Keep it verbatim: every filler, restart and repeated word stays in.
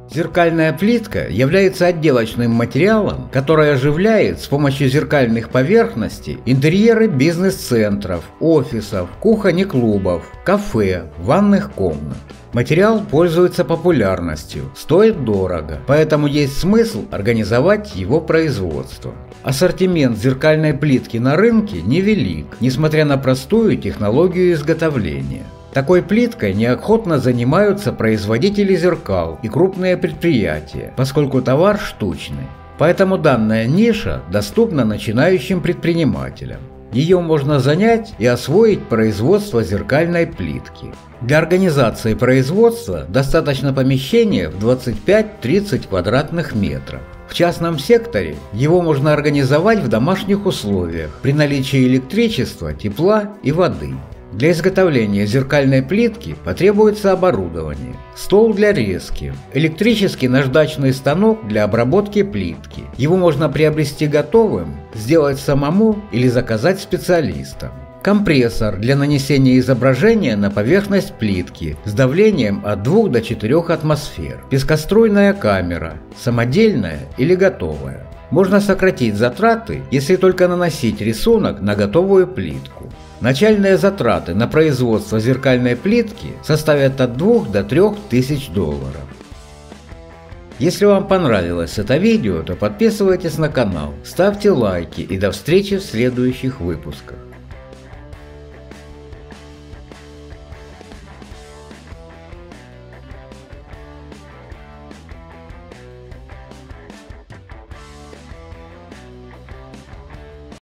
Зеркальная плитка является отделочным материалом, который оживляет с помощью зеркальных поверхностей интерьеры бизнес-центров, офисов, кухонь и клубов, кафе, ванных комнат. Материал пользуется популярностью, стоит дорого, поэтому есть смысл организовать его производство. Ассортимент зеркальной плитки на рынке невелик, несмотря на простую технологию изготовления. Такой плиткой неохотно занимаются производители зеркал и крупные предприятия, поскольку товар штучный. Поэтому данная ниша доступна начинающим предпринимателям. Ее можно занять и освоить производство зеркальной плитки. Для организации производства достаточно помещения в двадцать пять-тридцать квадратных метров. В частном секторе его можно организовать в домашних условиях при наличии электричества, тепла и воды. Для изготовления зеркальной плитки потребуется оборудование, стол для резки, электрический наждачный станок для обработки плитки. Его можно приобрести готовым, сделать самому или заказать специалистам. Компрессор для нанесения изображения на поверхность плитки с давлением от двух до четырёх атмосфер. Пескоструйная камера, самодельная или готовая. Можно сократить затраты, если только наносить рисунок на готовую плитку. Начальные затраты на производство зеркальной плитки составят от двух до трёх тысяч долларов. Если вам понравилось это видео, то подписывайтесь на канал, ставьте лайки и до встречи в следующих выпусках.